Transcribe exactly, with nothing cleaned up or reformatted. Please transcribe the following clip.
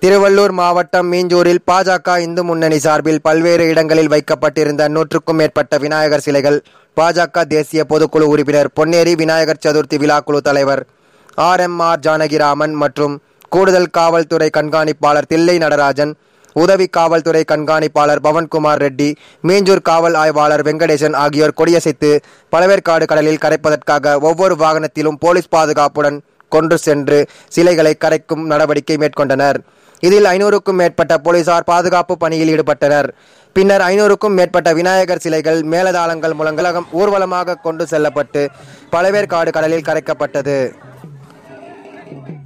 திருவள்ளூர் மாவட்டம் மீஞ்சூரில் பாஜக இந்து முன்னணி சார்பில் பல்வேறு இடங்களில் வைக்கப்பட்டிருந்த நூற்றுக்கும் மேற்பட்ட விநாயகர் சிலைகள் பாஜக தேசிய பொதுக்குழு உறுப்பினர் பொன்னேரி விநாயகர் சதுர்த்தி விழாக்குழு தலைவர் ஆர் எம் ஆர் ஜானகிராமன் மற்றும் கூடுதல் காவல்துறை கண்காணிப்பாளர் தில்லை நடராஜன், உதவி காவல்துறை கண்காணிப்பாளர் பவன்குமார் ரெட்டி, மீஞ்சூர் காவல் ஆய்வாளர் வெங்கடேசன் ஆகியோர் கொடியசைத்து பழவேற்காடு கடலில் கரைப்பதற்காக ஒவ்வொரு வாகனத்திலும் போலீஸ் பாதுகாப்புடன் கொண்டு சென்று சிலைகளை கரைக்கும் நடவடிக்கை மேற்கொண்டனர். இதில் ஐநூறுக்கும் மேற்பட்ட போலீசார் பாதுகாப்பு பணியில் ஈடுபட்டனர். பின்னர் ஐநூறுக்கும் மேற்பட்ட விநாயகர் சிலைகள் மேலதாளங்கள் மூலம் ஊர்வலமாக கொண்டு செல்லப்பட்டு பழவேற்காடு கடலில் கரைக்கப்பட்டது.